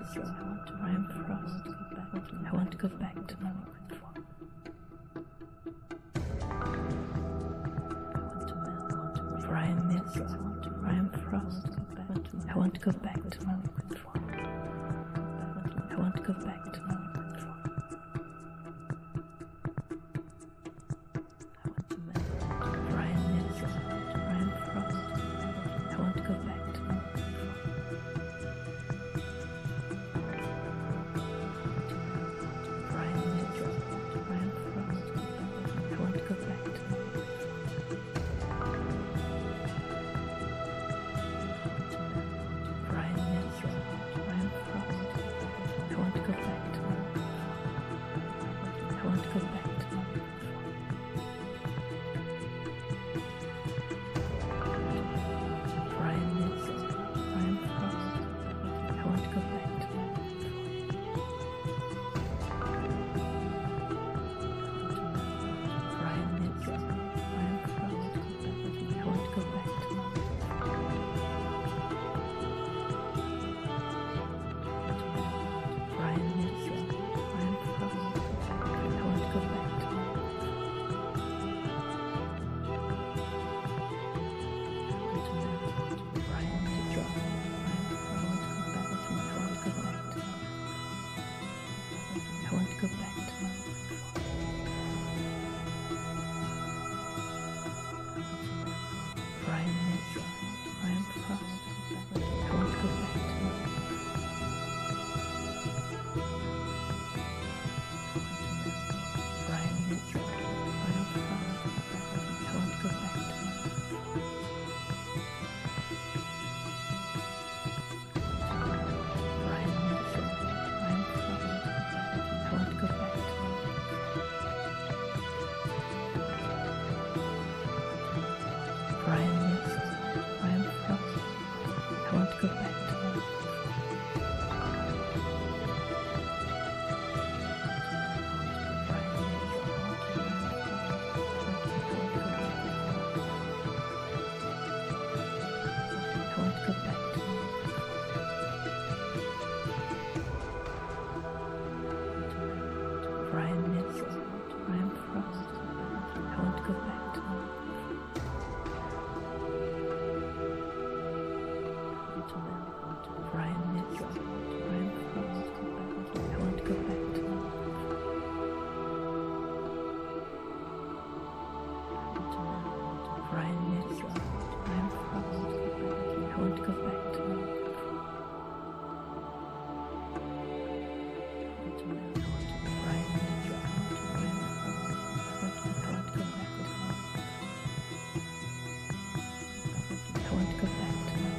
Mist. Brian Frost. I want to go back to my liquid form. Brian Mist. Brian Frost. I want to go back to my liquid form. I want to go back to my liquid form. Brian Mist. Brian Frost. I want to go back to my liquid form. Brian Mist. Brian Frost. I want to go back to my liquid form. Brian Mist. Brian Frost. I want to go back to my liquid form. I want to go back to my liquid form. Brian Mist. Brian Frost. I want to go back to my liquid form. Brian Mist. Brian Frost. I want to go back to my liquid form. Brian Mist. Brian Frost. I want to go back to my liquid Brian Mist. I want to go back to my liquid form. Brian Mist. Brian Frost. I want to go back to my liquid form. Brian Mist. Brian Frost. I want to go back to my liquid form. Brian Mist. Brian Frost. I want to go back to my liquid form. Brian Mist. Brian Frost. I want to go back to my liquid form. I want to go back to my Brian Mist. Brian Frost. I want to go back to my Brian Mist. Brian Frost. I want to go back to my Brian Mist. Brian Frost. I want to go back to my Brian Mist. Brian Frost. I want to go back to my I want to go back to my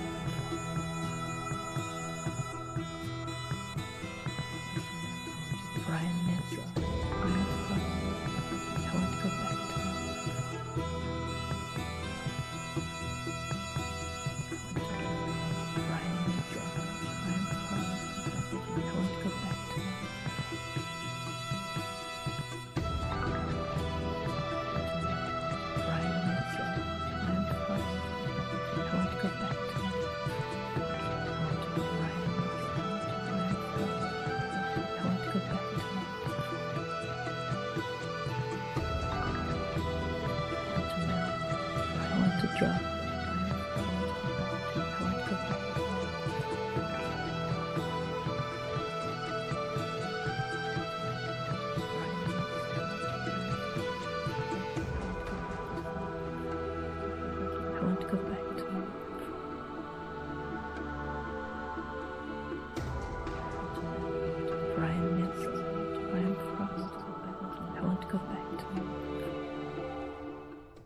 Brian Mist. Brian Frost. I want to go back to my Brian Mist. Brian Frost. I want to go back to my Brian Mist. Brian Frost. I want to go back to my Brian Mist. Brian Frost. I want to go back to my I want to drop. I want to go back. I want to go back.